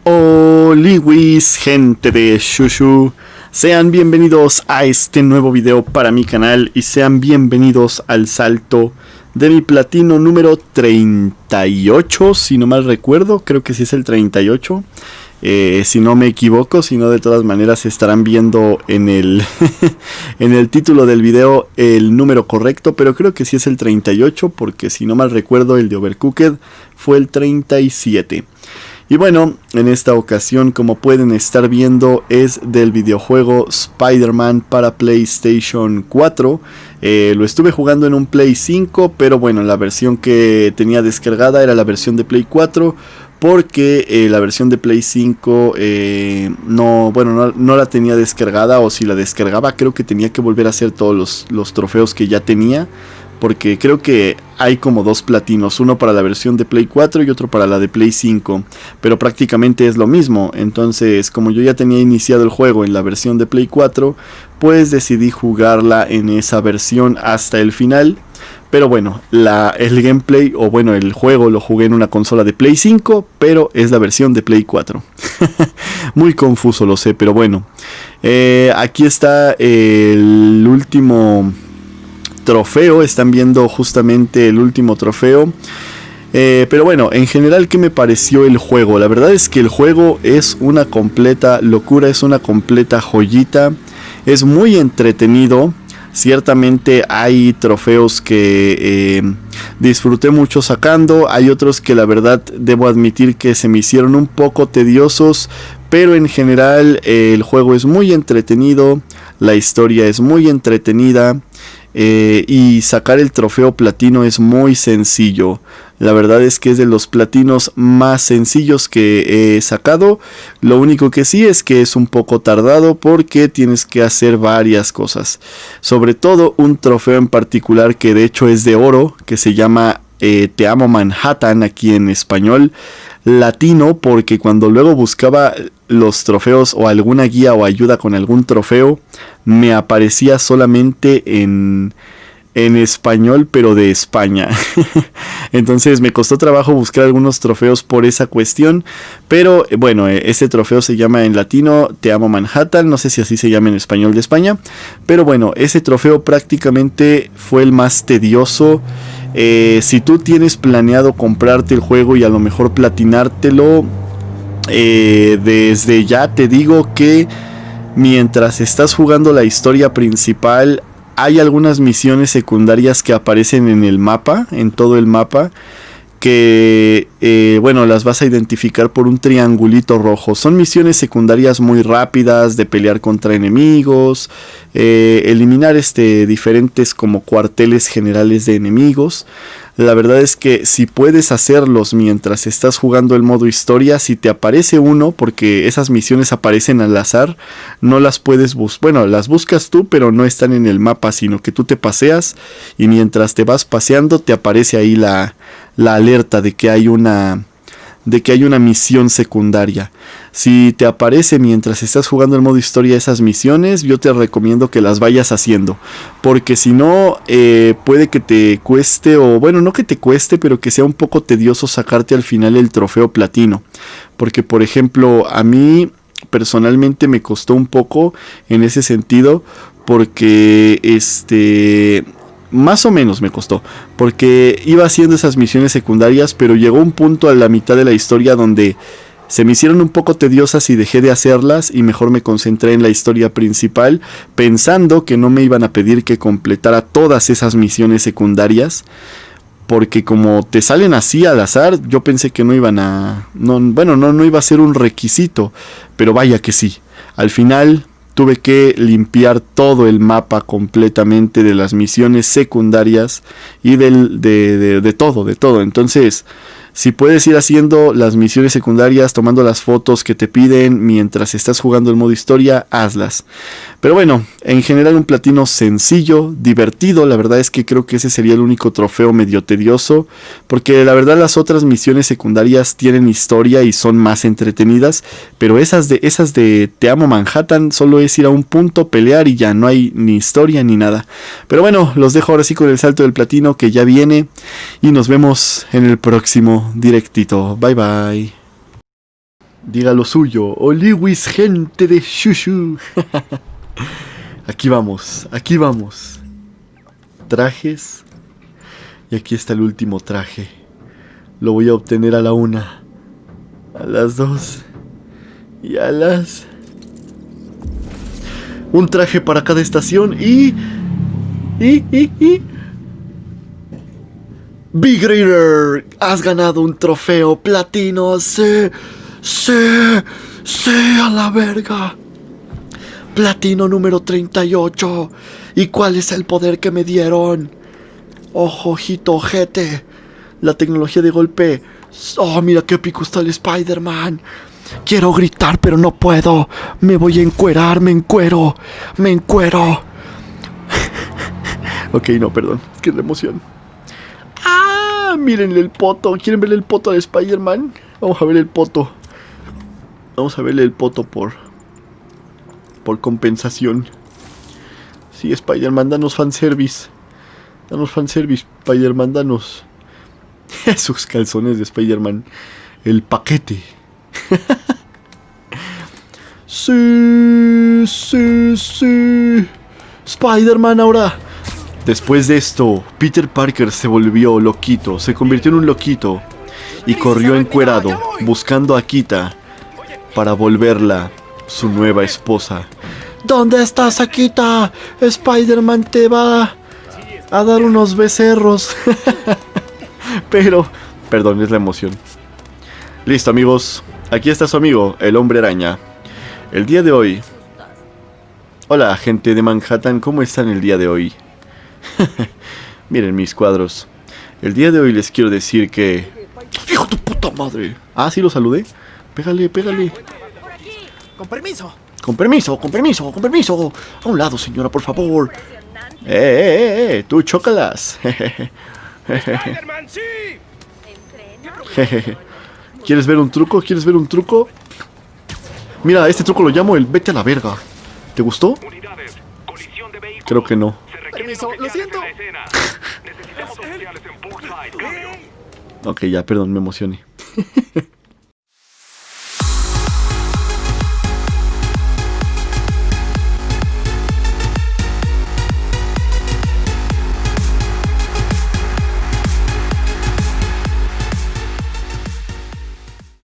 Oliwis, gente de Shushu, sean bienvenidos a este nuevo video para mi canal y sean bienvenidos al salto de mi platino número 38, si no mal recuerdo, creo que sí es el 38, si no me equivoco, si no de todas maneras estarán viendo en el, en el título del video el número correcto, pero creo que sí es el 38 porque si no mal recuerdo el de Overcooked fue el 37. Y bueno, en esta ocasión, como pueden estar viendo, es del videojuego Spider-Man para PlayStation 4. Lo estuve jugando en un Play 5, pero bueno, la versión que tenía descargada era la versión de Play 4. Porque la versión de Play 5 no la tenía descargada, o si la descargaba creo que tenía que volver a hacer todos los trofeos que ya tenía. Porque creo que hay como dos platinos, uno para la versión de Play 4 y otro para la de Play 5. Pero prácticamente es lo mismo. Entonces, como yo ya tenía iniciado el juego en la versión de Play 4, pues decidí jugarla en esa versión hasta el final. Pero bueno, el gameplay, o bueno, el juego lo jugué en una consola de Play 5, pero es la versión de Play 4. Muy confuso, lo sé, pero bueno. Aquí está el último trofeo, están viendo justamente el último trofeo. Pero bueno, en general, ¿qué me pareció el juego? La verdad es que el juego es una completa locura, es una completa joyita. Es muy entretenido. Ciertamente hay trofeos que disfruté mucho sacando. Hay otros que la verdad debo admitir que se me hicieron un poco tediosos. Pero en general el juego es muy entretenido. La historia es muy entretenida. Y sacar el trofeo platino es muy sencillo. La verdad es que es de los platinos más sencillos que he sacado. Lo único que sí es que es un poco tardado porque tienes que hacer varias cosas. Sobre todo un trofeo en particular que de hecho es de oro, que se llama Te Amo Manhattan aquí en español latino, porque cuando luego buscaba los trofeos o alguna guía o ayuda con algún trofeo, me aparecía solamente en español, pero de España. Entonces me costó trabajo buscar algunos trofeos por esa cuestión. Pero bueno, este trofeo se llama en latino Te Amo Manhattan. No sé si así se llama en español de España. Pero bueno, ese trofeo prácticamente fue el más tedioso. Si tú tienes planeado comprarte el juego y a lo mejor platinártelo, desde ya te digo que mientras estás jugando la historia principal, hay algunas misiones secundarias que aparecen en el mapa, en todo el mapa, que bueno, las vas a identificar por un triangulito rojo. Son misiones secundarias muy rápidas de pelear contra enemigos, eliminar diferentes como cuarteles generales de enemigos. La verdad es que si puedes hacerlos mientras estás jugando el modo historia, si te aparece uno, porque esas misiones aparecen al azar, no las puedes buscar, bueno, las buscas tú, pero no están en el mapa, sino que tú te paseas y mientras te vas paseando te aparece ahí la alerta de que hay una misión secundaria. Si te aparece mientras estás jugando el modo historia esas misiones, yo te recomiendo que las vayas haciendo, porque si no, puede que te cueste, o bueno, no que te cueste, pero que sea un poco tedioso sacarte al final el trofeo platino. Porque por ejemplo, a mí personalmente me costó un poco en ese sentido, porque más o menos me costó, porque iba haciendo esas misiones secundarias, pero llegó un punto a la mitad de la historia donde se me hicieron un poco tediosas y dejé de hacerlas y mejor me concentré en la historia principal, pensando que no me iban a pedir que completara todas esas misiones secundarias, porque como te salen así al azar, yo pensé que no iba a ser un requisito, pero vaya que sí. Al final tuve que limpiar todo el mapa completamente de las misiones secundarias y de todo. Entonces, si puedes ir haciendo las misiones secundarias, tomando las fotos que te piden mientras estás jugando el modo historia, hazlas. Pero bueno, en general un platino sencillo, divertido. La verdad es que creo que ese sería el único trofeo medio tedioso, porque la verdad las otras misiones secundarias tienen historia y son más entretenidas, pero esas de Te Amo Manhattan solo es ir a un punto, pelear y ya no hay ni historia ni nada. Pero bueno, los dejo ahora sí con el salto del platino que ya viene y nos vemos en el próximo directito. Bye bye. Diga lo suyo. Oliwis, gente de Shushu. Aquí vamos, aquí vamos. Trajes. Y aquí está el último traje. Lo voy a obtener a la 1, a las 2 y a las... Un traje para cada estación y... Big Raider, has ganado un trofeo platino. Sí, a la verga. Platino número 38. ¿Y cuál es el poder que me dieron? Ojito, ojete. La tecnología de golpe. Oh, mira qué épico está el Spider-Man. Quiero gritar, pero no puedo. Me voy a encuerar, me encuero. Ok, no, perdón. Es que es la emoción. ¡Ah! Mírenle el poto. ¿Quieren verle el poto al Spider-Man? Vamos a ver el poto. Vamos a verle el poto por compensación. Sí, Spider-Man, danos fanservice. Danos fanservice, Spider-Man, danos. Esos calzones de Spider-Man. El paquete. Sí. Spider-Man ahora. Después de esto, Peter Parker se volvió loquito. Se convirtió en un loquito. Y corrió encuerado, buscando a Kita para volverla su nueva esposa. ¿Dónde estás, Kita? Spider-Man te va a dar unos becerros. Pero, perdón, es la emoción. Listo, amigos. Aquí está su amigo, el Hombre Araña. El día de hoy... Hola, gente de Manhattan, ¿cómo están el día de hoy? Miren mis cuadros. El día de hoy les quiero decir que... ¡Hijo de tu puta madre! Ah, ¿sí lo saludé? Pégale. Con permiso. Con permiso. A un lado, señora, por favor. Tú chócalas. Spider-Man, sí. ¿Quieres ver un truco? Mira, este truco lo llamo el vete a la verga. ¿Te gustó? Creo que no. Permiso, lo siento. Ok, ya, perdón, me emocioné.